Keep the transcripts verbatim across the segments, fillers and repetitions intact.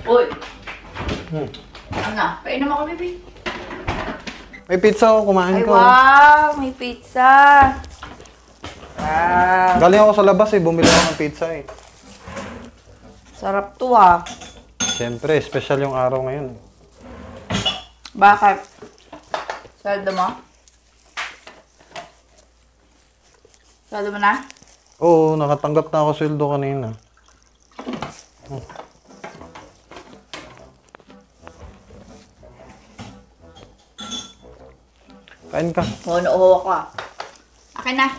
Uy! Hmm. Ano na? Painom ako, baby. May pizza ako, kumain Ay, ko. wow! May pizza! Wow! Galing ako sa labas eh, bumili ako ng pizza eh. Sarap to ah. Siyempre, special yung araw ngayon. Bakit? Sweldo mo? Sweldo mo na? Oo, nakatanggap na ako sweldo kanina. Hmm. Kain ka. Oo, nauho ako ah. Akin na.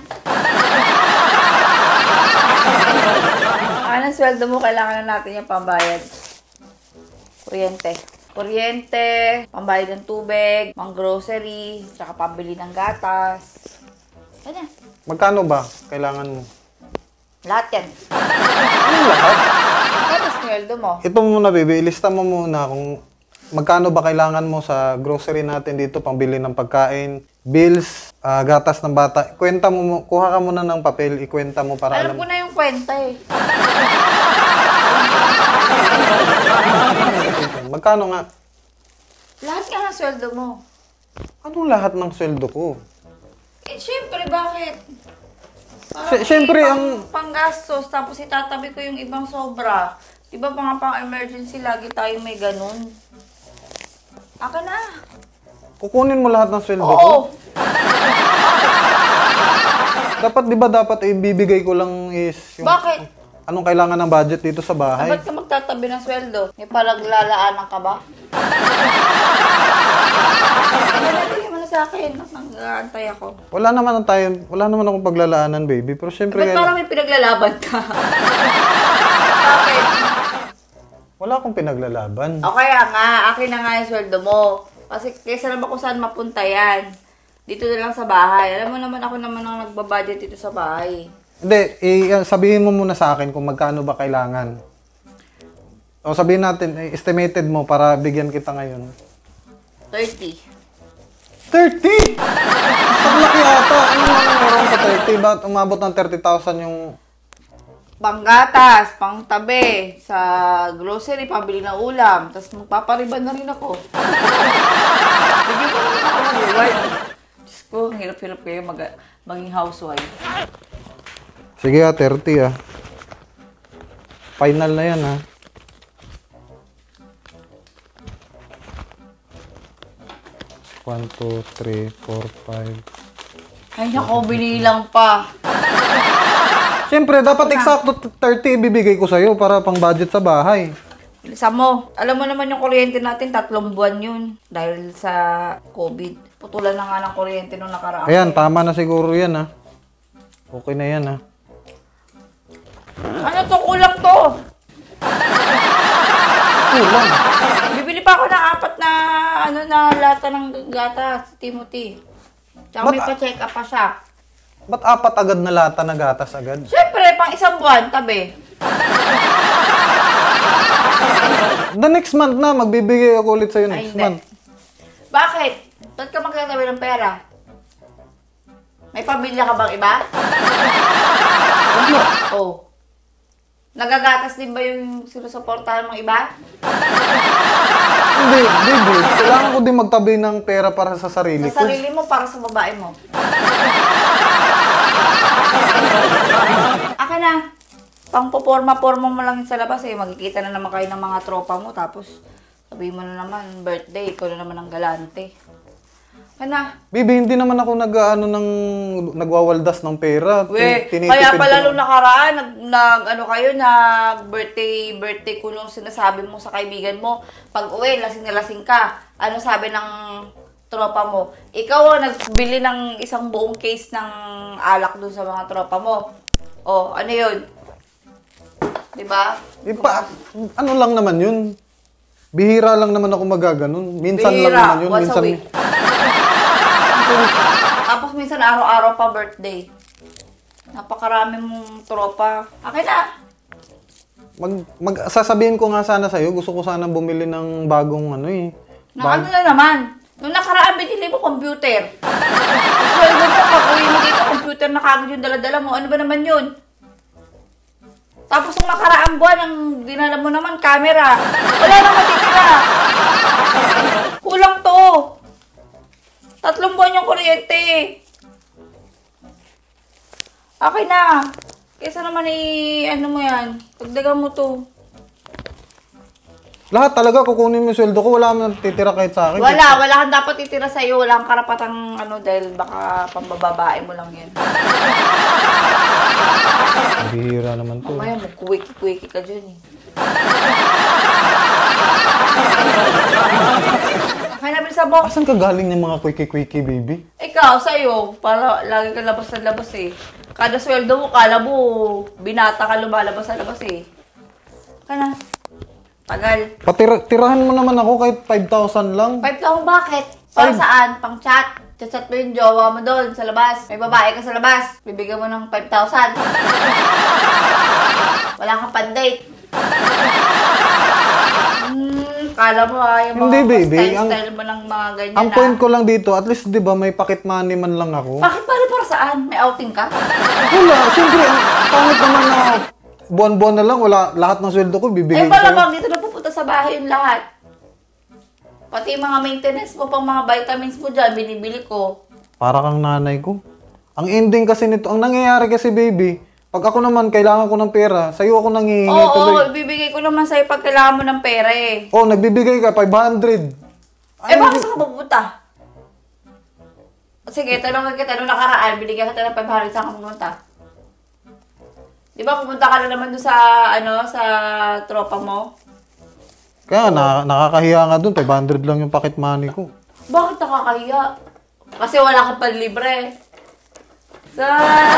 Ano sweldo mo? Kailangan na natin yung pambayad. Kuryente. Kuryente, pambayad ng tubig, pang grocery, tsaka pambili ng gatas. Ano? Magkano ba kailangan mo? Lahat yan. Ano lahat? Ano sweldo mo? Ito muna, baby. Ilista mo muna kung magkano ba kailangan mo sa grocery natin dito, pambili ng pagkain, bills, ah, gatas ng bata. Kwenta mo, mo- kuha ka muna ng papel, ikwenta mo para Alam alam. ko na yung kwenta eh. Magkano nga? Lahat nga ng sweldo mo. Anong lahat ng sweldo ko? Eh, syempre, bakit? Para Sy- syempre, pang, ang- panggastos, tapos itatabi ko yung ibang sobra. Di ba mga pang-emergency, lagi tayo may ganun. Akin na. Kukunin mo lahat ng sweldo ko? Oo. Dapat, di ba dapat ibibigay ko lang is yung... Bakit? Anong kailangan ng budget dito sa bahay? Ba't ka magtatabi ng sweldo? May palaglalaanan ka ba? Nalagay mo na sa akin. Nag-aantay ako. Wala naman ang tayo, wala naman akong paglalaanan, baby. Pero syempre, Ba't parang may pinaglalaban ka? Bakit? wala akong pinaglalaban. O kaya nga, akin na nga yung sweldo mo. Kasi kaysa naman kung saan mapunta yan. Dito na lang sa bahay. Alam mo naman ako naman ang nagbabudget dito sa bahay. Hindi, eh, sabihin mo muna sa akin kung magkano ba kailangan. O sabihin natin, eh, estimated mo para bigyan kita ngayon. thirty. thirty! Ang laki ata. Ano naman meron sa thirty? Ba't umabot ng thirty thousand yung... Panggatas, pangtabi, sa grocery, pabili ng ulam. Tapos magpapariban na rin ako. Bigyan ko naman ako ng reward. Diyos ko, ang hirap-hirap kayo mag- maging housewife. Sige ah, thirty ah. Final na yan ah. one, two, three, four, five. Ay nako, binilang pa. Siyempre, dapat eksakto thirty ibibigay ko sa'yo para pang budget sa bahay. Bilisan mo. Alam mo naman yung kuryente natin, tatlong buwan yun. Dahil sa COVID. Putulan na nga ng kuryente nung nakaraan. Ayan, tama na siguro yan ah. Okay na yan ah. Ano to? Kulang to. Kulang. Bibili pa ako ng apat na ano na lata ng gatas, Timothy. Tsaka may Ba't- pa-check up pa siya. Ba't apat agad na lata na gatas agad? Siyempre, pang isang buwan, tabi. The next month na, magbibigay ako ulit sa'yo Ay, next hindi. month. Bakit? Ba't ka magtatabi ng pera? May pamilya ka bang iba? Ano? Oh. Nagagatas din ba yung sinusuportahan mong iba? Hindi, baby. Kailangan ko din magtabi ng pera para sa sarili Sa ko. sarili mo, para sa babae mo. Akin na. Pang poporma-porma mo lang sa labas eh. Magkikita na naman kayo ng mga tropa mo. Tapos, sabihin mo na naman, birthday, ikaw na naman ang galante. Akin na. Baby, hindi naman ako nag, ano, ng, nagwawaldas ng pera. We, Tin- kaya tinitipid pala ko. nung nakaraan, nag, nag, ano kayo, nag birthday, birthday ko nung sinasabi mo sa kaibigan mo, pag uwi, lasing na lasing ka. Ano sabi ng tropa mo? Ikaw ang nagbili ng isang buong case ng alak dun sa mga tropa mo. Oh, ano yun? Diba? Ipa, ano lang naman yun? Bihira lang naman ako magaganon. Minsan lang Bihira, naman yun. once a Minsan, week. Tapos minsan araw-araw pa birthday. Napakarami mong tropa. Akin na. mag, mag, sasabihin ko nga sana sa'yo, gusto ko sana bumili ng bagong ano eh. Na ano na naman? Nung nakaraan, binili mo computer. Sweldo mo, pag uwi mo dito, computer na kagad yung dala-dala mo. Ano ba naman yun? Tapos nung nakaraang buwan, ang dinala mo naman, camera. Wala nang matitira. Kulang to. Tatlong buwan yung kuryente. Okay na. Kesa naman i, ano mo yan, pagdagan mo to. Lahat talaga, kukunin mo yung sweldo ko, wala man titira kahit sa akin. Wala, wala kang dapat itira sa'yo. Wala kang karapatang ano dahil baka pambababae mo lang yan. Bihira naman to. Mamaya, magkuwiki-kuwiki ka dyan eh. Okay na, bilisan mo. Asan ka galing ng mga quickie-quickie, baby? Ikaw, sa'yo, para lagi ka labas na labas eh. Kada sweldo mo, kala mo, binata ka lumalabas sa labas eh. Kaya na. Tagal. Patira, tirahan mo naman ako kahit five thousand lang. five thousand bakit? Para Five. saan? Pang chat. Chat-chat mo yung jowa mo doon sa labas. May babae ka sa labas. Bibigyan mo ng five thousand. Wala kang pan-date. Hmm, kala mo ah, yung Hindi, mga baby. Ang- style-style mo ng mga ganyan Ang ah. point ko lang dito, at least 'di ba may pocket money man lang ako. Bakit para para saan? May outing ka? Wala, siyempre, ang pangit naman na buwan-buwan na lang, wala lahat ng sweldo ko Eh, bibigay pala sa'yo. bang dito na pupunta sa bahay yung lahat. Pati yung mga maintenance mo, pang mga vitamins mo dyan, binibili ko. Para kang nanay ko. Ang ending kasi nito, ang nangyayari kasi baby, pag ako naman kailangan ko ng pera, sa'yo ako nanghihingi Oo, tuloy. oo, ibibigay ko naman sa'yo pag kailangan mo ng pera eh. Oh, nagbibigay ka five hundred. Eh, bakit saan ka pupunta? Sige, tanong kita, nung nakaraan, binigyan kita ng five hundred, saan ka pupunta? Di ba pupunta ka na naman doon sa, ano, sa tropa mo? Kaya na, nakakahiya nga dun, five hundred lang yung pocket money ko. Bakit nakakahiya? Kasi wala kang panlibre. Saan?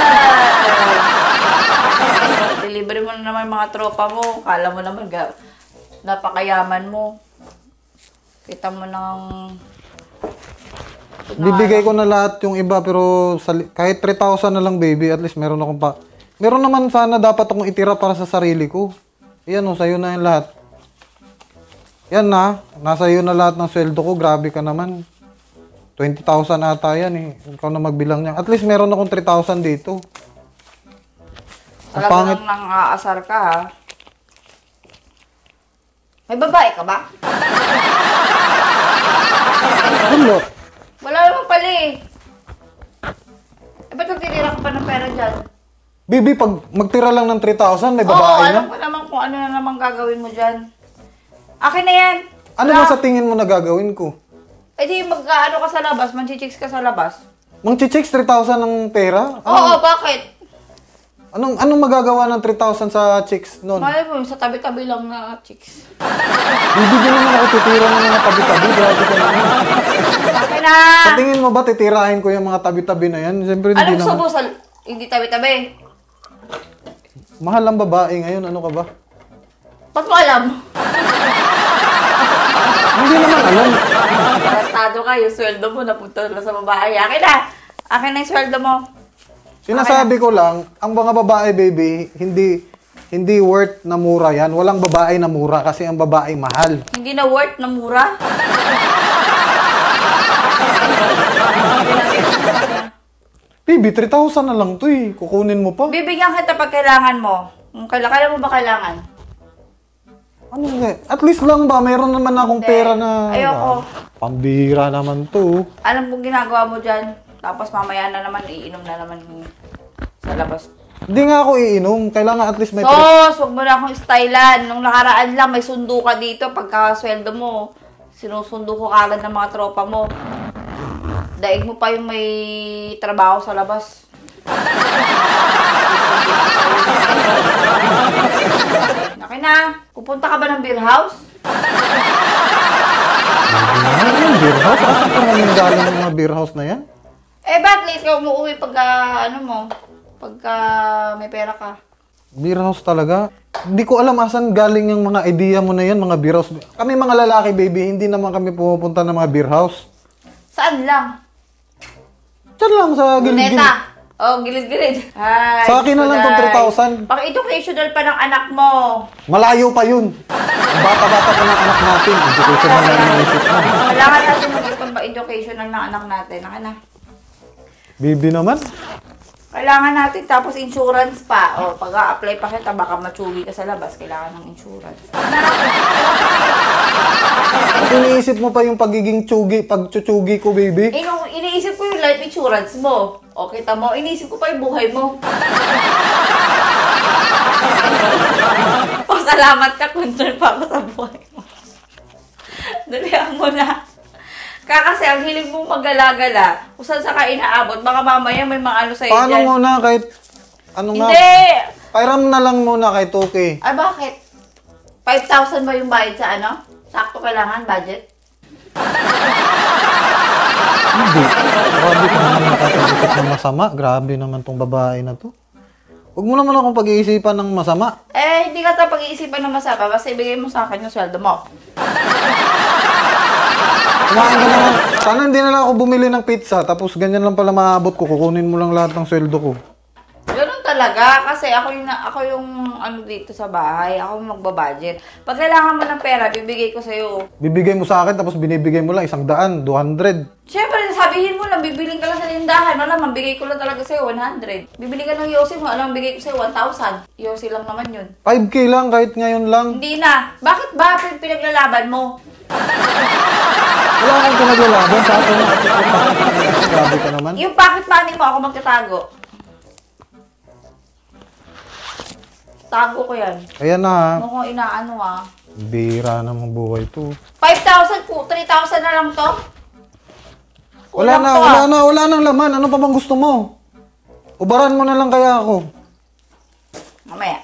Delivery mo na naman yung mga tropa mo. Kala mo naman, ga, napakayaman mo. Kita mo ng... Bibigay ko na lahat yung iba, pero sa, kahit three thousand na lang baby, at least meron akong pa... Meron naman sana dapat akong itira para sa sarili ko. Yan o, sa'yo na yung lahat. Yan na, nasa iyo na lahat ng sweldo ko, grabe ka naman. twenty thousand ata yan eh. Ikaw na magbilang niya. At least meron akong three thousand dito. Ang Talaga pangit. nang nang-aasar ka ha. May babae ka ba? Wala. Wala naman pala eh. Eh, ba't nagtitira ka pa ng pera dyan? Bibi, pag magtira lang ng three thousand, may Oo, babae alam na. ko naman kung ano na naman gagawin mo dyan. Akin na yan. Ano ba sa tingin mo na gagawin ko? Eh di mag-ano ka sa labas, manchichicks ka sa labas. Mang chichicks, three thousand ng pera? Oo, bakit? Anong, anong magagawa ng three thousand sa chicks noon? Malay mo, sa tabi-tabi lang na chicks. Bibigyan naman ako titira ng mga tabi-tabi. Grabe ka naman. Akin na! Sa tingin mo ba titirahin ko yung mga tabi-tabi na yan? Siyempre hindi Anong gusto naman. mo sa... Hindi tabi-tabi? Mahal ang babae ngayon. Ano ka ba? Ba't mo alam? Hindi naman alam. Tarantado ka, yung sweldo mo napunta na sa babae. Akin na! Akin na yung sweldo mo. Sinasabi ko lang, ang mga babae, baby, hindi hindi worth na mura yan. Walang babae na mura kasi ang babae mahal. Hindi na worth na mura? Baby, three thousand na lang to eh. Kukunin mo pa. Bibigyan kita pag kailangan mo. Kung kailangan, kailan mo ba kailangan? Ano nga? At least lang ba? Meron naman akong Hindi. pera na... Ayoko. Pambira naman to. Alam kong ginagawa mo dyan. Tapos mamaya na naman, iinom na naman sa labas. Hindi nga ako iinom. Kailangan at least may... Sos, wag mo na akong stylan. Nung nakaraan lang, may sundo ka dito. Pagkasweldo mo, sinusundo ko kagad ng mga tropa mo. Daig mo pa yung may trabaho sa labas. Okay na. Pupunta ka ba ng beer house? Ano yung beer house? Asan pa naman galing yung mga beer house na yan? Eh, ba't late ka umuwi pagka, ano mo, pagka may pera ka? Beer house talaga? Hindi ko alam asan galing yung mga idea mo na yan, mga beer house. Kami mga lalaki, baby, hindi naman kami pumupunta ng mga beer house. Saan lang? Diyan lang sa gilid-gilid. Luneta. Oh, gilid-gilid. Ay, Sa akin na lang tong three thousand. Pang-educational pa ng anak mo. Malayo pa yun. Ang bata-bata pa ng anak natin. Education na lang yung isip mo. Kailangan natin mag-ipon pa educational ng anak natin. Naka na. Baby naman. Kailangan natin, tapos insurance pa. O, pag-a-apply pa kita, baka matsugi ka sa labas, kailangan ng insurance. At iniisip mo pa yung pagiging tsugi, pagtsugi ko, baby? Ino, iniisip ko yung life insurance mo. O, kita mo, iniisip ko pa yung buhay mo. Pasalamat ka, concern pa ako sa buhay mo. Dalihan mo na. Kakasi, ang hilig mong magala-gala, kung saan sa ka inaabot, baka mamaya may mga ano sa'yo Paano dyan. muna kahit, ano nga? Hindi! Pairam na lang muna kay two K. Ay, bakit? five thousand ba yung bayad sa ano? Sakto kailangan, budget? Hindi. Grabe ka naman nakakaisip ng masama. Grabe naman tong babae na to. Huwag mo naman akong pag-iisipan ng masama. Eh, hindi ka sa pag-iisipan ng masama, basta ibigay mo sa akin yung sweldo mo. Kumain ka naman. Sana hindi na lang ako bumili ng pizza, tapos ganyan lang pala maabot ko. Kukunin mo lang lahat ng sweldo ko. Ganun talaga, kasi ako yung, ako yung ano dito sa bahay, ako yung magbabudget. Pag kailangan mo ng pera, bibigay ko sa'yo. Bibigay mo sa akin, tapos binibigay mo lang isang daan, two hundred. Siyempre, sabihin mo lang, bibiling ka lang sa lindahan. Wala, mabigay ko lang talaga sa'yo, one hundred. Bibili ka ng yosi mo, alam, bigay ko sa'yo, one thousand. Yosi lang naman yun. five K lang, kahit ngayon lang. Hindi na. Bakit ba pinaglalaban mo? Wala akong pinaglalaban sa akin. Grabe ka naman. Yung pocket money mo, ako magtatago. Tago ko yan. Ayan na ha. Mukhang inaano ah. Bira namang buhay to. five thousand po, three thousand na lang to. Wala Kulang na, to, wala ah. na, wala nang laman. Ano pa bang gusto mo? Ubaran mo na lang kaya ako. Mamaya.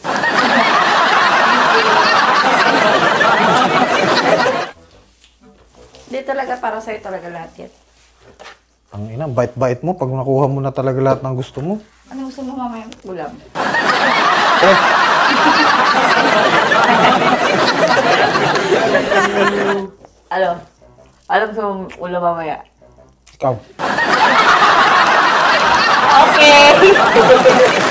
Hindi talaga para sa'yo talaga lahat yan. Ang ina, bait-bait mo pag nakuha mo na talaga lahat ng gusto mo. Ano gusto mo mamaya? Ulam. Eh, Ano? Alam gusto mo ulam mamaya? ikaw. Okay!